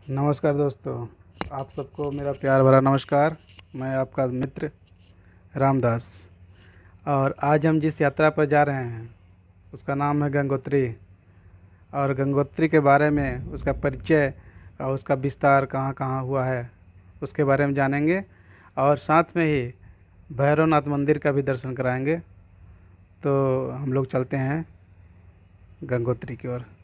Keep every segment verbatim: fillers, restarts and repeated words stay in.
नमस्कार दोस्तों, आप सबको मेरा प्यार भरा नमस्कार। मैं आपका मित्र रामदास। और आज हम जिस यात्रा पर जा रहे हैं उसका नाम है गंगोत्री। और गंगोत्री के बारे में, उसका परिचय और उसका विस्तार कहाँ कहाँ हुआ है उसके बारे में जानेंगे। और साथ में ही भैरवनाथ मंदिर का भी दर्शन कराएंगे। तो हम लोग चलते हैं गंगोत्री की ओर।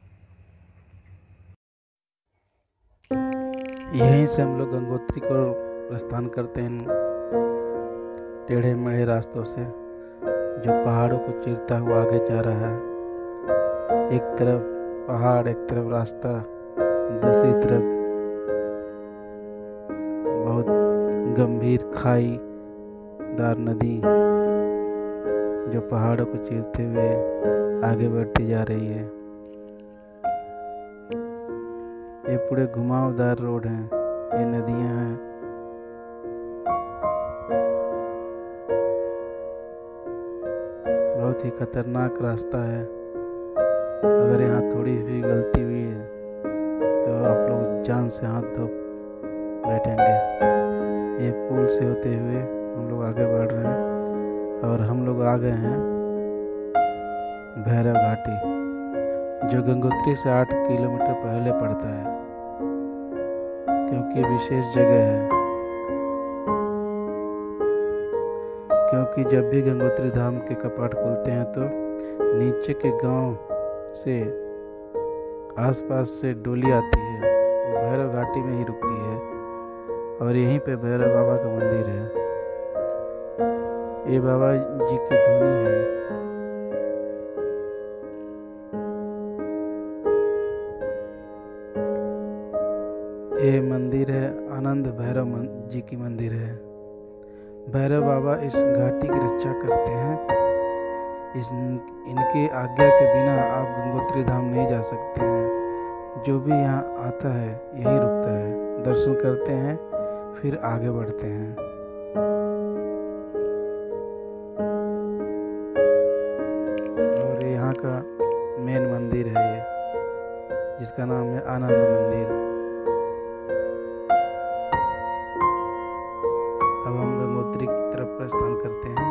यहीं से हम लोग गंगोत्री को प्रस्थान करते हैं, टेढ़े मेढ़े रास्तों से जो पहाड़ों को चीरता हुआ आगे जा रहा है। एक तरफ पहाड़, एक तरफ रास्ता, दूसरी तरफ बहुत गंभीर खाईदार नदी जो पहाड़ों को चीरते हुए आगे बढ़ती जा रही है। ये पूरे घुमावदार रोड हैं, ये नदियां हैं। बहुत ही खतरनाक रास्ता है। अगर यहाँ थोड़ी भी गलती हुई है तो आप लोग जान से हाथ धो बैठेंगे। ये पुल से होते हुए हम लोग आगे बढ़ रहे हैं और हम लोग आ गए हैं भैरव घाटी, जो गंगोत्री से आठ किलोमीटर पहले पड़ता है, क्योंकि विशेष जगह है। क्योंकि जब भी गंगोत्री धाम के कपाट खुलते हैं तो नीचे के गांव से, आसपास से डोली आती है, वो भैरव घाटी में ही रुकती है। और यहीं पे भैरव बाबा का मंदिर है। ये बाबा जी की धुनी है। ये मंदिर है, आनंद भैरव जी की मंदिर है। भैरव बाबा इस घाटी की रक्षा करते हैं। इस इनके आज्ञा के बिना आप गंगोत्री धाम नहीं जा सकते हैं। जो भी यहाँ आता है यही रुकता है, दर्शन करते हैं, फिर आगे बढ़ते हैं। और यहाँ का मेन मंदिर है ये, जिसका नाम है आनंद मंदिर। अब हम गंगोत्री की तरफ प्रस्थान करते हैं।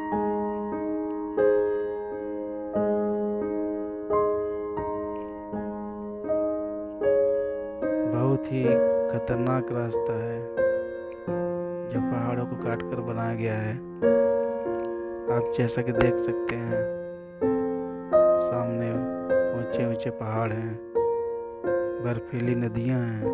बहुत ही खतरनाक रास्ता है जो पहाड़ों को काट कर बनाया गया है। आप जैसा कि देख सकते हैं, सामने ऊंचे ऊंचे पहाड़ हैं, बर्फीली नदियां हैं।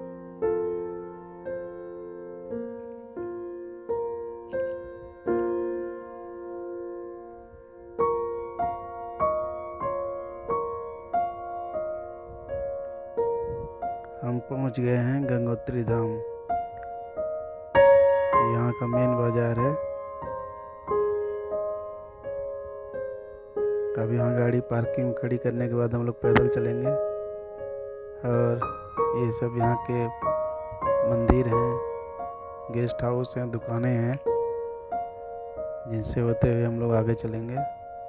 हम पहुंच गए हैं गंगोत्री धाम। यहाँ का मेन बाजार है। अब यहाँ गाड़ी पार्किंग में खड़ी करने के बाद हम लोग पैदल चलेंगे। और ये सब यहाँ के मंदिर हैं, गेस्ट हाउस हैं, दुकानें हैं, जिनसे होते हुए हम लोग आगे चलेंगे।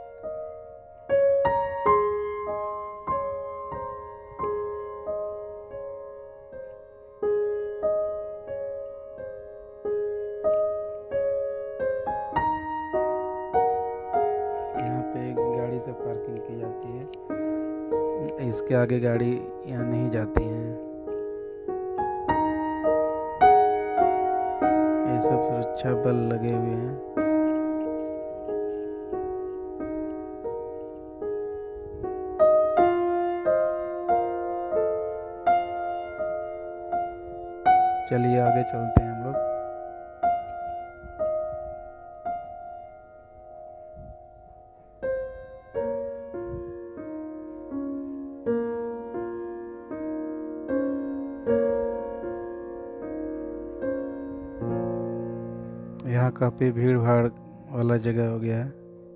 गाड़ी से पार्किंग की जाती है, इसके आगे गाड़ी यहाँ नहीं जाती हैं। ये सब सुरक्षा बल लगे हुए हैं। चलिए आगे चलते हैं हम लोग। यहाँ काफ़ी भीड़ भाड़ वाला जगह हो गया है।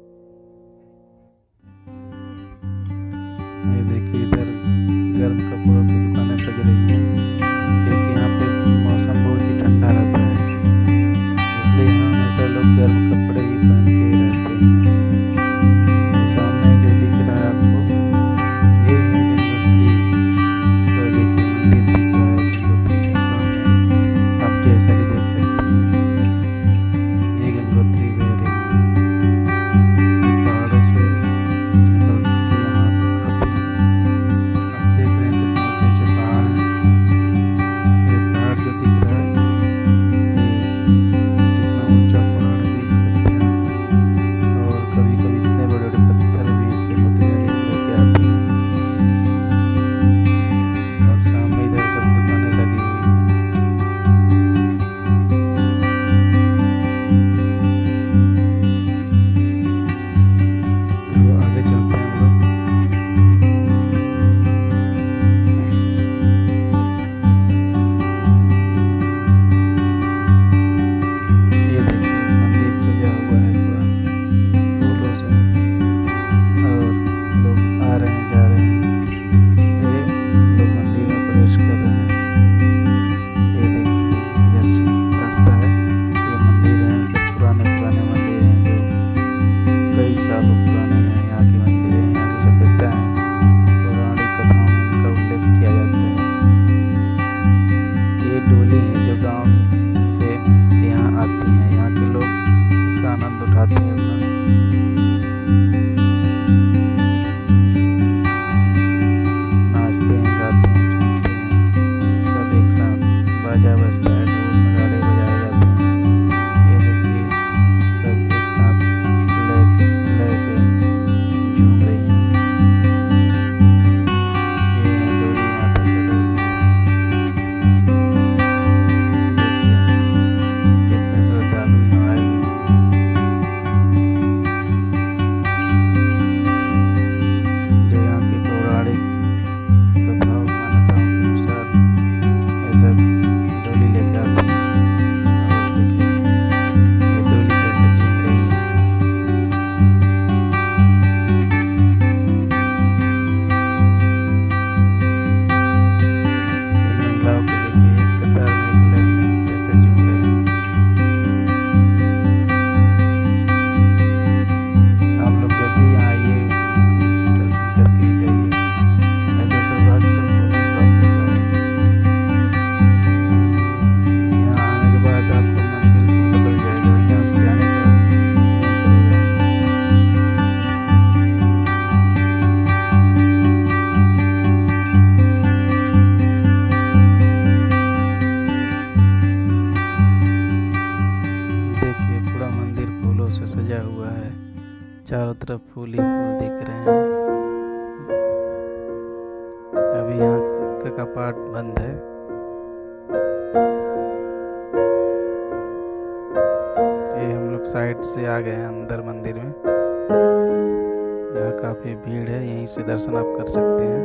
ये देखिए, इधर गर्म कपड़ों की दुकानें सज रही हैं, क्योंकि यहाँ पे मौसम बहुत ही ठंडा रहता है, इसलिए यहाँ हमेशा लोग गर्म कपड़े ही पहन के ही रहते हैं। सामने जो दिख रहा है आपको, ये है गंगोत्री शिवाजी की मंदिर दिख रहा है। डोली हैं जो गांव से यहाँ आती हैं। यहाँ के लोग इसका आनंद उठाते हैं अपना। नाचते हैं, गाते हैं, झूमते हैं, सब एक साथ। बाजा बजता है, ढोल नगाड़े बजाए जाते हैं। ये देखिए सब एक साथ लय के लय से झूम रही हैं। ये है डोली माता का डोली। देखिए कितने श्रद्धालु यहाँ आए हुए हैं। जो यहाँ की पौराणिक प्रथाओं मान्यताओं के अनुसार ऐसा डोली लेके आते हैं। और देखिए ये डोली कैसे झूम रही है। इन महिलाओं को देखिए एक कतार में एक लाइन में कैसे झूम रहे हैं। आप लोग जब भी यहाँ आइए दर्शन करके ही जाइए। ऐसा सौभाग्य सबको नहीं प्राप्त होता है। यहाँ आने के बाद आपका मन बिल्कुल बदल जाएगा। यहाँ से जाने का मन करेगा। देखिए पूरा मंदिर फूलों से सजा हुआ है। चारों तरफ फूल ही फूल दिख रहे हैं। अभी यहाँ का कपाट बंद है। ये हम लोग साइड से आ गए हैं अंदर मंदिर में। यहाँ काफी भीड़ है, यहीं से दर्शन आप कर सकते हैं।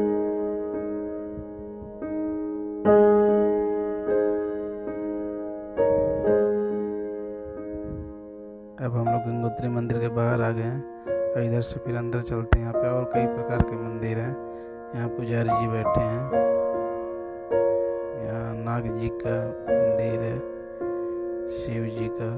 अब हम लोग गंगोत्री मंदिर के बाहर आ गए हैं और इधर से फिर अंदर चलते हैं। यहाँ पे और कई प्रकार के मंदिर हैं। यहाँ पुजारी जी बैठे हैं। यहाँ नाग जी का मंदिर है, शिव जी का।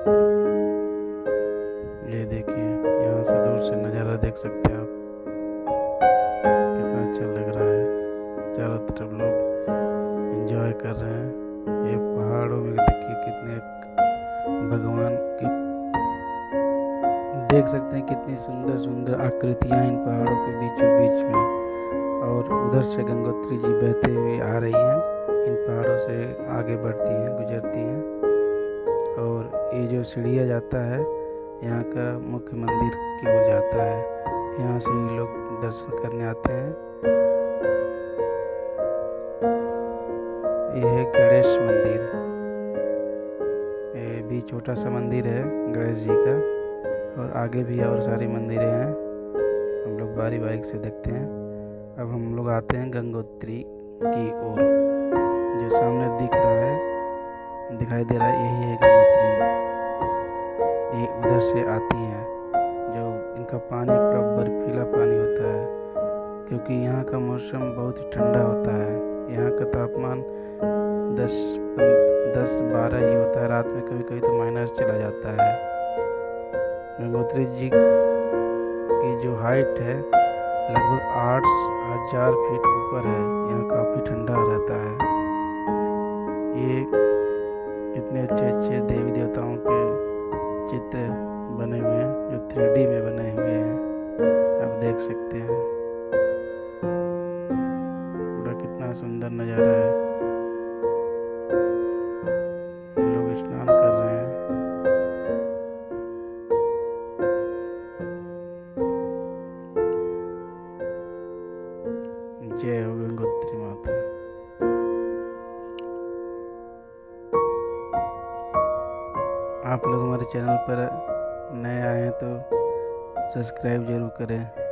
ये देखिए यहाँ से दूर से नज़ारा देख सकते हैं आप। कितना अच्छा लग रहा है। चारों तरफ लोग एंजॉय कर रहे हैं। ये पहाड़ों में देखिए कितने भगवान की देख सकते हैं कितनी सुंदर सुंदर आकृतियाँ इन पहाड़ों के बीचों बीच में। और उधर से गंगोत्री जी बहते हुए आ रही हैं। इन पहाड़ों से आगे बढ़ती हैं, गुजरती हैं। और ये जो सीढ़ियाँ जाता है यहाँ का मुख्य मंदिर की ओर जाता है। यहाँ से ही लोग दर्शन करने आते हैं। ये है गणेश मंदिर। ये भी छोटा सा मंदिर है गणेश जी का। और आगे भी और सारी मंदिरें हैं। हम लोग बारी बारी से देखते हैं। अब हम लोग आते हैं गंगोत्री की ओर। जो सामने दिख रहा है, दिखाई दे रहा है, यही है गंगोत्री। ये उधर से आती हैं। जो इनका पानी पूरा बर्फीला पानी होता है, क्योंकि यहाँ का मौसम बहुत ही ठंडा होता है। यहाँ का तापमान दस दस बारह ही होता है। रात में कभी कभी तो माइनस चला जाता है। गंगोत्री जी की जो हाइट है लगभग आठ हजार फीट ऊपर है। यहाँ काफ़ी ठंडा रहता है। ये कितने अच्छे अच्छे देवी देवताओं के चित्र बने हुए हैं, जो थ्री डी में बने हुए हैं। आप देख सकते हैं पूरा कितना सुंदर नज़ारा है। लोग स्नान कर रहे हैं। जय हो गंगोत्री माता। आप लोग हमारे चैनल पर नए आए हैं तो सब्सक्राइब जरूर करें।